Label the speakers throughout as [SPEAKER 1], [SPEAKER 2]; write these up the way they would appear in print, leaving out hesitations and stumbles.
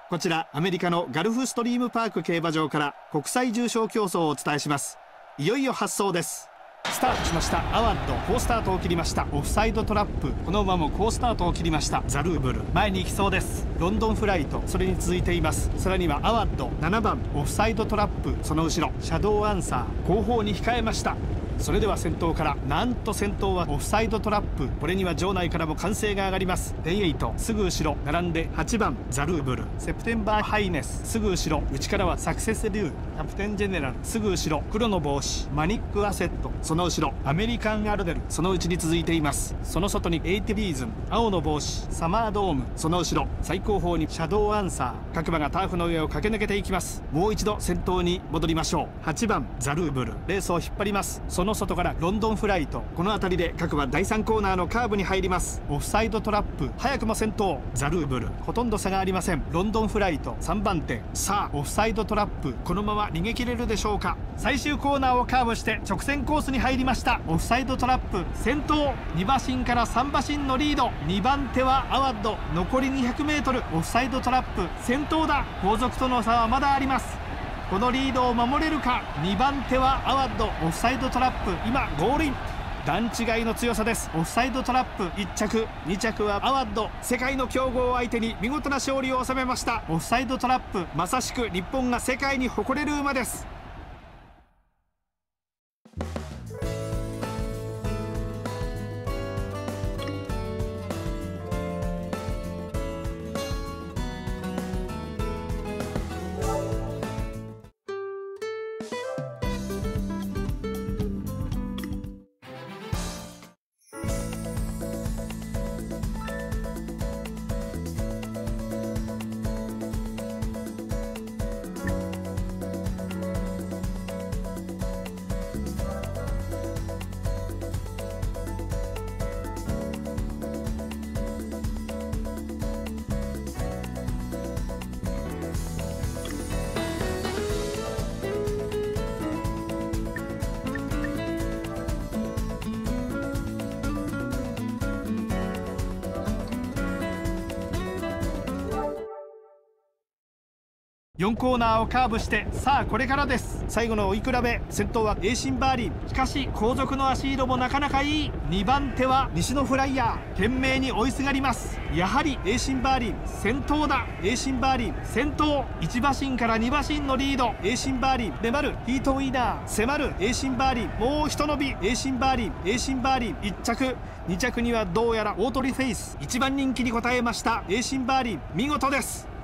[SPEAKER 1] こちらアメリカのガルフストリームパーク競馬場から国際重賞競争をお伝えします。いよいよ発走です。スタートしました。アワッド好スタートを切りました。オフサイドトラップ、この馬も好スタートを切りました。ザルーブル前に行きそうです。ロンドンフライトそれに続いています。さらにはアワッド7番オフサイドトラップ、その後ろシャドウアンサー後方に控えました。それでは先頭から、なんと先頭はオフサイドトラップ、これには場内からも歓声が上がります。デイエイトすぐ後ろ並んで8番ザルーブル、セプテンバーハイネスすぐ後ろ、内からはサクセスリュー、キャプテンジェネラルすぐ後ろ、黒の帽子マニックアセット、その後ろアメリカンアルデルその内に続いています。その外にエイティビーズン青の帽子サマードーム、その後ろ最後方にシャドウアンサー、各馬がターフの上を駆け抜けていきます。もう一度先頭に戻りましょう。8番ザルーブルレースを引っ張ります。その外からロンドンフライト、この辺りで各馬第3コーナーのカーブに入ります。オフサイドトラップ早くも先頭ザルーブル、ほとんど差がありません。ロンドンフライト3番手、さあオフサイドトラップこのまま逃げ切れるでしょうか。最終コーナーをカーブして直線コースに入りました。オフサイドトラップ先頭、2馬身から3馬身のリード、2番手はアワッド残り 200m、 オフサイドトラップ先頭だ。後続との差はまだあります。このリードを守れるか。2番手はアワッドオフサイドトラップ今ゴールイン、段違いの強さです。オフサイドトラップ1着2着はアワッド、世界の強豪を相手に見事な勝利を収めました。オフサイドトラップまさしく日本が世界に誇れる馬です。4コーナーをカーブして、さあこれからです。最後の追い比べ、先頭はエーシンバーリン、しかし後続の足色もなかなかいい。2番手は西のフライヤー懸命に追いすがります。やはりエーシンバーリン先頭だ。エーシンバーリン先頭、1馬身から2馬身のリード。エーシンバーリン粘る、ヒートウィーナー迫る。エーシンバーリンもうひと伸び。エーシンバーリンエーシンバーリン1着2着にはどうやらオートリフェイス、1番人気に応えました。エーシンバーリン見事です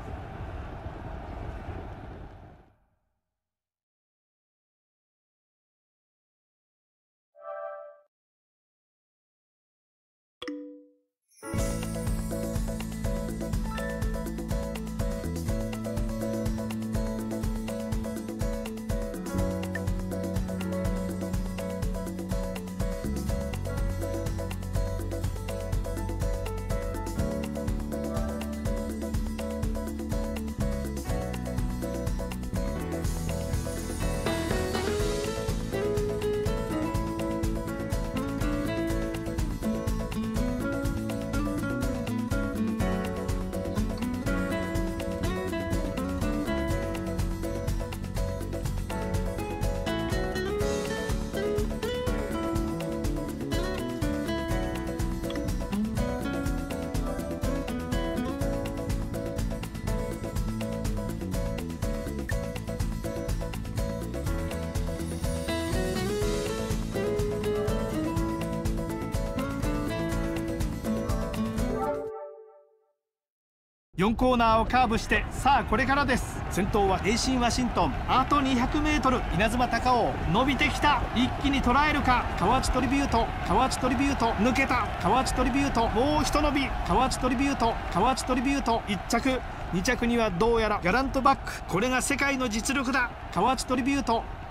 [SPEAKER 1] 。4コーナーをカーブして、さあこれからです。先頭はエイシンワシントン、あと 200m、 稲妻高尾伸びてきた、一気に捉えるか。河内トリビュート、河内トリビュート抜けた。河内トリビュートもうひと伸び。河内トリビュート河内トリビュート1着2着にはどうやらギャラントバック、これが世界の実力だ。河内トリビュート